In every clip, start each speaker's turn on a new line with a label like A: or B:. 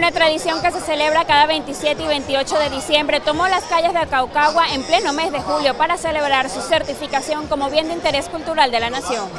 A: Una tradición que se celebra cada 27 y 28 de diciembre tomó las calles de Aconcagua en pleno mes de julio para celebrar su certificación como bien de interés cultural de la nación.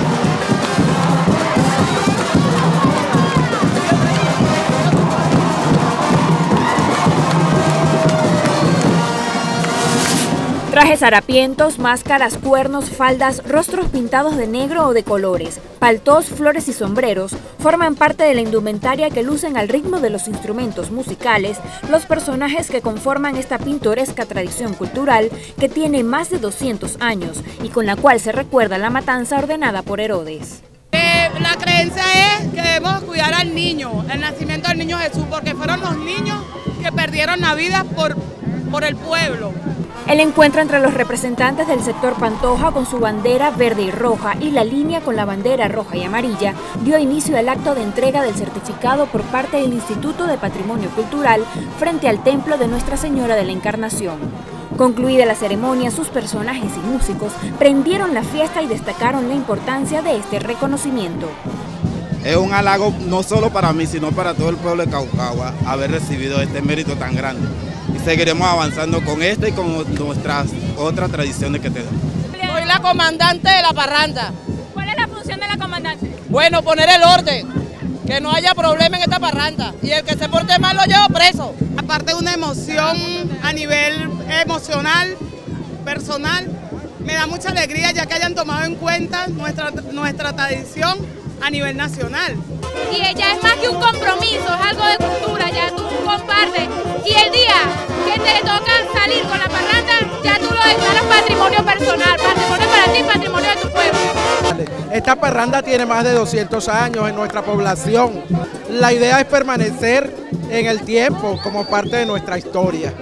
A: Trajes harapientos, máscaras, cuernos, faldas, rostros pintados de negro o de colores, paltos, flores y sombreros forman parte de la indumentaria que lucen al ritmo de los instrumentos musicales los personajes que conforman esta pintoresca tradición cultural que tiene más de 200 años y con la cual se recuerda la matanza ordenada por Herodes.
B: La creencia es que debemos cuidar al niño, el nacimiento del niño Jesús, porque fueron los niños que perdieron la vida por el pueblo.
A: El encuentro entre los representantes del sector Pantoja con su bandera verde y roja y la línea con la bandera roja y amarilla dio inicio al acto de entrega del certificado por parte del Instituto de Patrimonio Cultural frente al Templo de Nuestra Señora de la Encarnación. Concluida la ceremonia, sus personajes y músicos prendieron la fiesta y destacaron la importancia de este reconocimiento.
C: Es un halago no solo para mí, sino para todo el pueblo de Aconcagua haber recibido este mérito tan grande. Y seguiremos avanzando con esta y con nuestras otras tradiciones que tenemos.
B: Soy la comandante de la parranda.
A: ¿Cuál es la función de la comandante?
B: Bueno, poner el orden, que no haya problema en esta parranda. Y el que se porte mal lo llevo preso. Aparte de una emoción a nivel emocional, personal, me da mucha alegría ya que hayan tomado en cuenta nuestra tradición a nivel nacional.
D: Y ella es más que un compromiso, es algo de cultura, ya tú compartes. Y el día que te toca salir con la parranda, ya tú lo declaras patrimonio personal, patrimonio para ti, patrimonio de tu pueblo.
E: Esta parranda tiene más de 200 años en nuestra población. La idea es permanecer en el tiempo como parte de nuestra historia.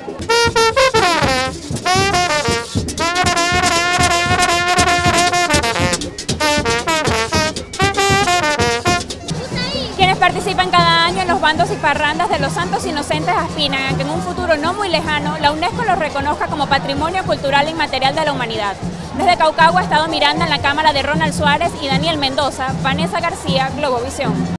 A: Quienes participan cada año en los bandos y parrandas de los Santos Inocentes aspiran a que en un futuro no muy lejano la UNESCO los reconozca como Patrimonio Cultural Inmaterial de la Humanidad. Desde Aconcagua, Estado Miranda, en la cámara de Ronald Suárez y Daniel Mendoza, Vanessa García, Globovisión.